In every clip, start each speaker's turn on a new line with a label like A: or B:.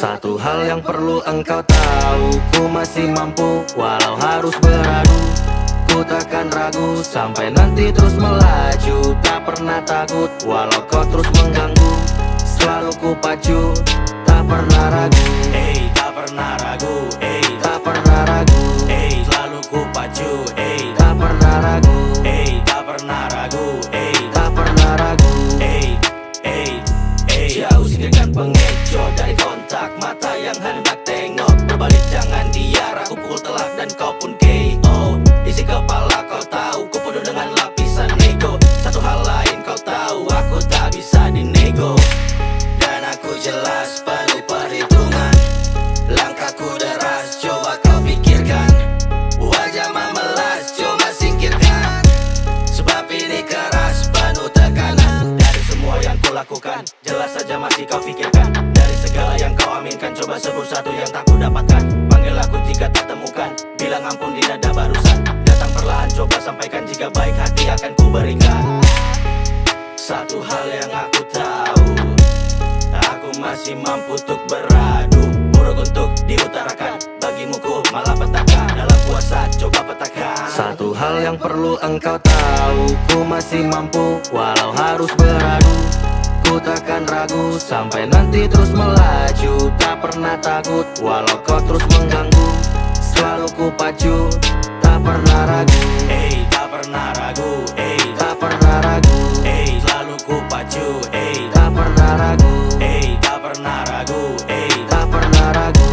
A: Satu hal yang perlu engkau tahu, ku masih mampu walau harus beradu. Ku takkan ragu sampai nanti terus melaju. Tak pernah takut walau kau terus mengganggu. Selalu ku pacu, tak pernah ragu. Tak pernah ragu. Tak pernah ragu. Selalu ku pacu. Tak pernah ragu. Tak pernah ragu. Tak pernah ragu. Jauh singkirkan pengecoh dari kontak mata yang hendak tengok. Berbalik jangan diar, aku pukul telak dan kau pun KO. Isi kepala kau tahu, ku penuh dengan lapisan ego. Satu hal lain kau tahu, aku tak bisa dinego. Dan aku jelas penuh perhitungan. Langkahku deras, coba kau pikirkan. Wajah memelas, coba singkirkan. Sebab ini keras, penuh tekanan. Dari semua yang ku lakukan, jelas saja masih kau pikirkan. Dari segala yang kau aminkan, coba sebut satu yang tak ku dapatkan. Panggil aku jika tak temukan, bilang ampun di nada barusan. Datang perlahan, coba sampaikan jika baik hati akan ku berikan. Satu hal yang aku tahu, aku masih mampu untuk beradu. Buruk untuk diutarakan, bagimu ku malah petaka. Dalam puasa coba petakan. Satu hal yang perlu engkau tahu, ku masih mampu walau harus beradu. Ku takkan ragu sampai nanti terus melaju. Tak pernah takut walau kau terus mengganggu. Selalu ku pacu, tak pernah ragu. Tak pernah ragu. Tak pernah ragu. Selalu ku pacu. Tak pernah ragu. Tak pernah ragu. Tak pernah ragu.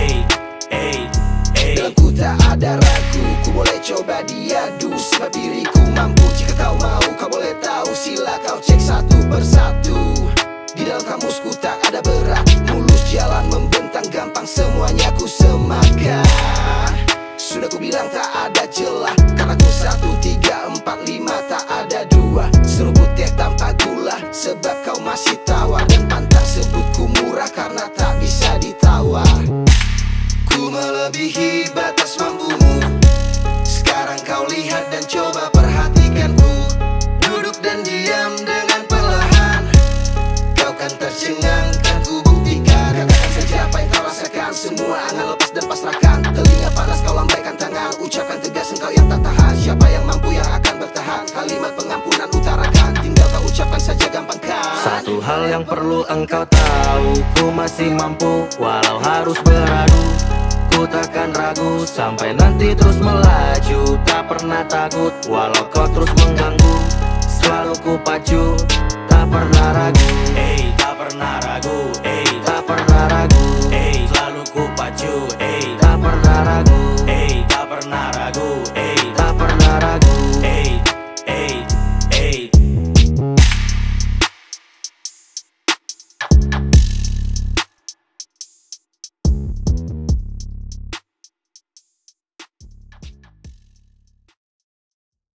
B: Dalamku tak ada ragu, ku boleh coba diadu. Sebab diriku mampu, jika kau mau kau boleh tahu. Sila kau cek satu persatu. Di dalam kamusku tak ada berat, mulus jalan membentang gampang, semuanya ku semakan. Sudah ku bilang tak ada celah, karena ku 1, 3, 4, 5 tak ada 2. Seruput teh tanpa gula, sebab kau masih tawar. Dan pantang sebutku murah karena tak bisa ditawar. Ku melebihi batas mampumu. Sekarang kau lihat dan coba perhatikanku. Duduk dan diam dengan perlahan. Kau kan tercengang, kan ku buktikan. Katakan saja apa yang kau rasakan. Semua angan lepas dan pasrahkan. Telinga panas kau lambaikan tangan. Ucapkan tegas engkau yang tak tahan. Siapa yang mampu yang akan bertahan. Kalimat pengampunan utarakan. Tinggal kau ucapkan saja gampangkan.
A: Satu hal yang perlu engkau tahu, ku masih mampu walau harus beradu. Ku takkan ragu sampai nanti terus melaju. Tak pernah takut walau kau terus mengganggu. Selalu ku pacu,